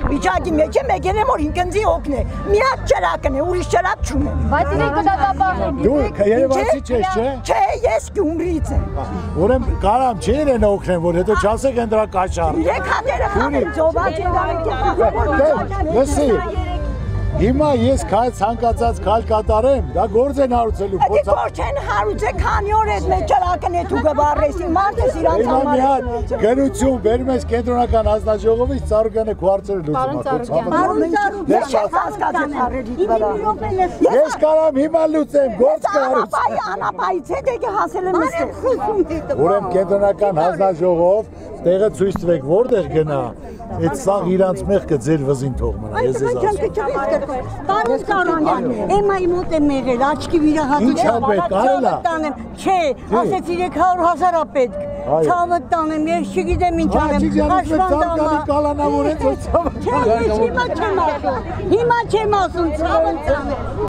վիճակի մեջ եմ եկել եմ որ ինքնձի օգնե։ Միակ ճրակն է, ուրիշ ճրակ չունեմ։ Բայց իրենք դատապարտում։ Դու երևանցի չես, չէ։ Չէ, ես Գյումրիից եմ։ Ուրեմն կարամ չի իրեն օգնեն, որ հետո չասեք են դրա կաշառ։ Երեք հատերը խաղել ծովաց եղան։ Լսի։ Հիմա ես ցանկացած քայլ կատարեմ, դա գործ են հարուցելու փոքր։ Այդ գործ են հարուցե, քանի օր այդ մեջ ճրակն է դու գվառես, մարդը իրանց համար։ Գնություն բերում ես կենտրոնական հանձնաժողովից Ծառուկյանը քվարցերը լուծում։ Ես չեմ հասկացել առերից վրա։ Ես կարամ հիմա լուծեմ, գործ կհարուց։ Անապայից հետ եկե հասել եմ ստեղ։ Ուրեմն կենտրոնական հանձնաժողով տեղը ցույց տվեք որտեղ գնա, այդ սաղ իրանց մեղքը ձեր վզին թող մնա, ես ես ասում։ Պարոն Սարոյան, էմայի մոտ եմ եղել, աչքի վիրահատության, ցավը տանեմ, չէ, ասեց 300,000 պետք, ցավը տանեմ, ես չգիտեմ ինչ անեմ, հաշվանդամա։ Չէ, ես հիմա չեմ ասում, ցավը տանեմ։